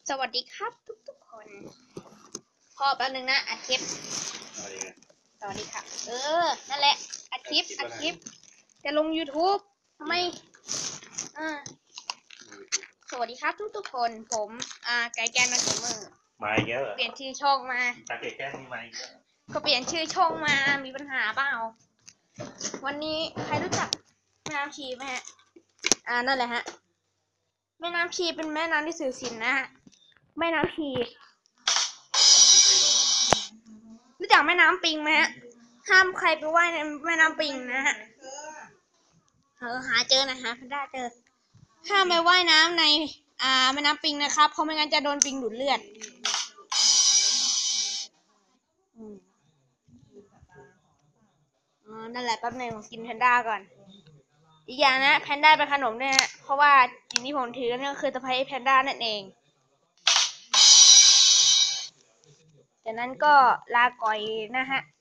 สวัสดีครับทุกคนพอแป๊บนึงนะอัดคลิปสวัสดีครับนั่นแหละอัดคลิปจะลง YouTube ทำไมสวัสดีครับทุกคนผมไก่แกนนักเกมเมอร์มาเยอะเปลี่ยนชื่อช่องมาตาเกแก้มีมาเยอะก็เปลี่ยนชื่อช่องมามีปัญหาเปล่าวันนี้ใครรู้จักแม่น้ำชีไหมฮะนั่นแหละฮะแม่น้ำชีเป็นแม่น้ำที่สื่อสินนะฮะแม่น้ำชีรู้จักแม่น้ำปิงไหมฮะห้ามใครไปว่ายในแม่น้ำปิงนะฮะหาเจอนะฮะได้เจอห้ามไปว่ายน้ำในแม่น้ำปิงนะครับเพราะไม่งั้นจะโดนปิงดูดเลือดนั่นแหละแป๊บนึงผมกินแพนด้าก่อนอีกอย่างนะแพนด้าเป็นขนมเนี่ยเพราะว่าสิ่งที่ผมถือนี่ก็คือสไปซ์แพนด้านั่นเองจากนั้นก็ลาก่อยนะฮะ